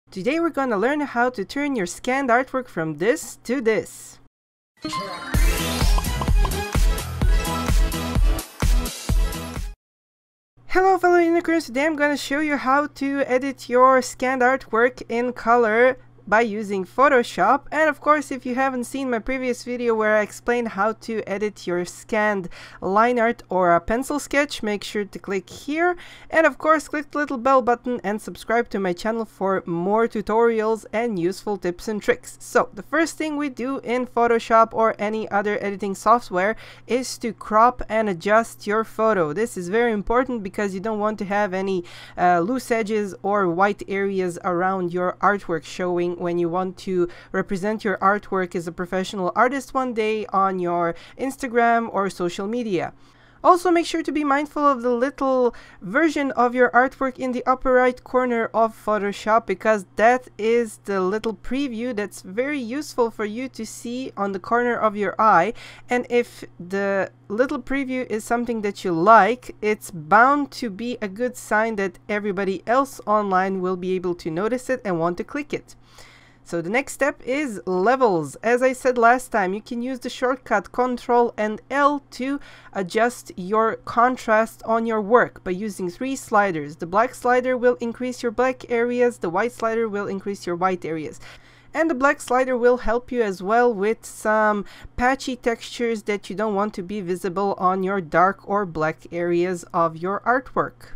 Today we're gonna learn how to turn your scanned artwork from this to this. Hello fellow unicorns, today I'm gonna show you how to edit your scanned artwork in color by using Photoshop. And of course, if you haven't seen my previous video where I explained how to edit your scanned line art or a pencil sketch, make sure to click here. And of course, click the little bell button and subscribe to my channel for more tutorials and useful tips and tricks. So the first thing we do in Photoshop or any other editing software is to crop and adjust your photo. This is very important because you don't want to have any loose edges or white areas around your artwork showing when you want to represent your artwork as a professional artist one day on your Instagram or social media. Also, make sure to be mindful of the little version of your artwork in the upper right corner of Photoshop, because that is the little preview that's very useful for you to see on the corner of your eye. And if the little preview is something that you like, it's bound to be a good sign that everybody else online will be able to notice it and want to click it. So the next step is levels. As I said last time, you can use the shortcut Ctrl and L to adjust your contrast on your work by using 3 sliders. The black slider will increase your black areas, the white slider will increase your white areas. And the black slider will help you as well with some patchy textures that you don't want to be visible on your dark or black areas of your artwork.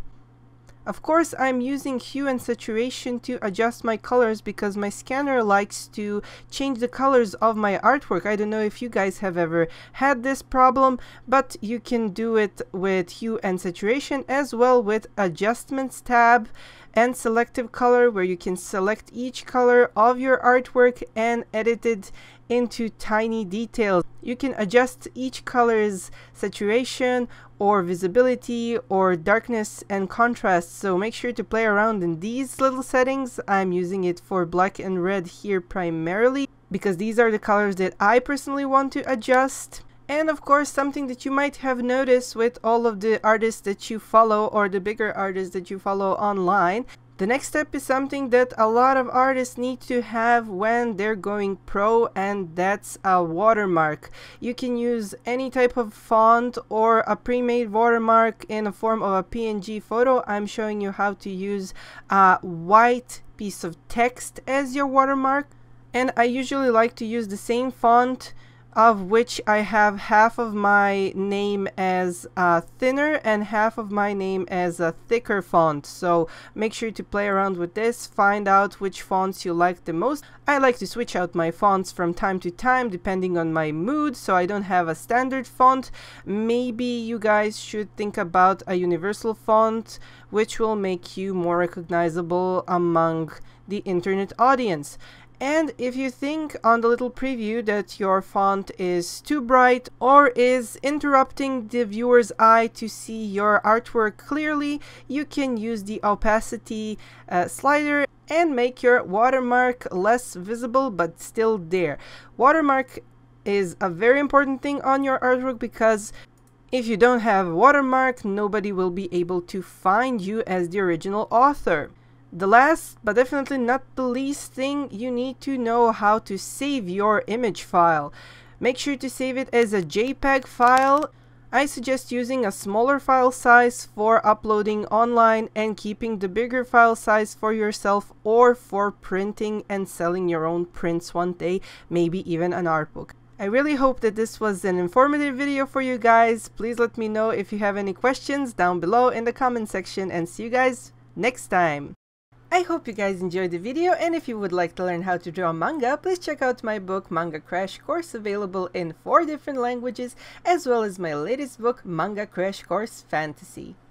Of course, I'm using hue and saturation to adjust my colors because my scanner likes to change the colors of my artwork. I don't know if you guys have ever had this problem, but you can do it with hue and saturation as well with adjustments tab and selective color, where you can select each color of your artwork and edit it into tiny details. You can adjust each color's saturation or visibility or darkness and contrast, so make sure to play around in these little settings. I'm using it for black and red here primarily because these are the colors that I personally want to adjust. And of course, something that you might have noticed with all of the artists that you follow or the bigger artists that you follow online, the next step is something that a lot of artists need to have when they're going pro, and that's a watermark. You can use any type of font or a pre-made watermark in the form of a PNG photo. I'm showing you how to use a white piece of text as your watermark. And I usually like to use the same font, of which I have half of my name as thinner and half of my name as a thicker font. So make sure to play around with this, find out which fonts you like the most. I like to switch out my fonts from time to time depending on my mood, so I don't have a standard font. Maybe you guys should think about a universal font which will make you more recognizable among the internet audience. And if you think on the little preview that your font is too bright or is interrupting the viewer's eye to see your artwork clearly, you can use the opacity slider and make your watermark less visible but still there. Watermark is a very important thing on your artwork because if you don't have a watermark, nobody will be able to find you as the original author. The last, but definitely not the least thing, you need to know how to save your image file. Make sure to save it as a JPEG file. I suggest using a smaller file size for uploading online and keeping the bigger file size for yourself or for printing and selling your own prints one day, maybe even an art book. I really hope that this was an informative video for you guys. Please let me know if you have any questions down below in the comment section, and see you guys next time. I hope you guys enjoyed the video, and if you would like to learn how to draw manga, please check out my book Manga Crash Course, available in 4 different languages, as well as my latest book Manga Crash Course Fantasy.